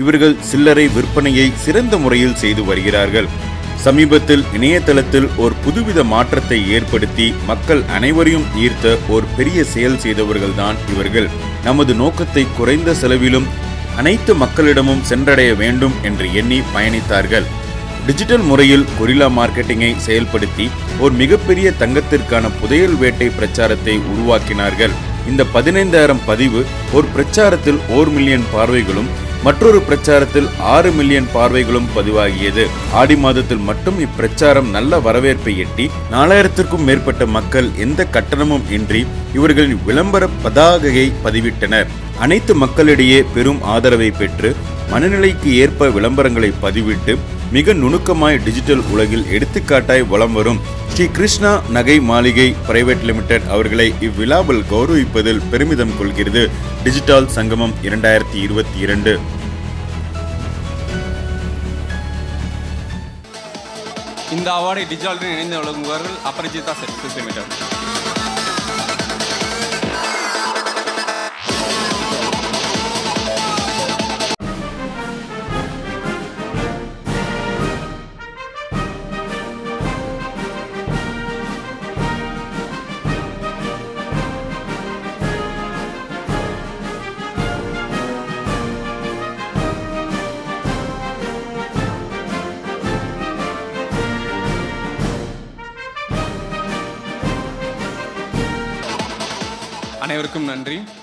இவர்கள் சில்லறை விற்பனையை சிறந்த முறையில் செய்து வருகிறார்கள். சமீபத்தில் இணையதளத்தில் ஒரு புதுவித மாற்றத்தை ஏற்படுத்தி மக்கள் அனைவரையும் ஈர்த்த ஒரு பெரிய செயல் செய்தவர்கள்தான் இவர்கள். நமது நோக்கத்தை குறைந்த செலவிலும் அனைத்து மக்களிடமும் சென்றடைய வேண்டும் என்று எண்ணி பயணித்தார்கள். டிஜிட்டல் முறையில் கொரில்லா மார்க்கெட்டிங்கை செயல்படுத்தி ஒரு மிகப்பெரிய தங்கத்திற்கான புதையல் வேட்டை பிரச்சாரத்தை உருவாக்கினார்கள். இந்த 15,000 பதிவு ஒரு பிரச்சாரத்தில் 1 மில்லியன் பார்வைகளும் மற்றொரு பிரச்சாரத்தில் 6 மில்லியன் பார்வைகளும் பதிவாகியது. ஆடி மாதத்தில் மட்டும் இப்பிரச்சாரம் நல்ல வரவேற்பை எட்டி 4000த்திற்கும் மேற்பட்ட மக்கள் எந்த கட்டணமும் இன்றி இவர்களின் விளம்பர பதாகையை பதிவிட்டனர். அனைத்து மக்களிடையே பெரும் ஆதரவை பெற்று மனநிலைக்கு ஏற்ப விளம்பரங்களை பதிவிட்டு மிக நுணுக்கமாய் டிஜிட்டல் உலகில் எடுத்துக்காட்டாய் வலம் வரும் ஸ்ரீ கிருஷ்ணா நகை மாளிகை பிரைவேட் லிமிடெட் அவர்களை இவ்விழாவில் கௌரவிப்பதில் பெருமிதம் கொள்கிறது டிஜிட்டல் சங்கமம் 2022. இந்த அவார்டை டிஜிட்டலுடன் இணைந்து வழங்குவார்கள் அபரிஜிதா சர்வீசஸ் லிமிடெட். அனைவருக்கும் நன்றி.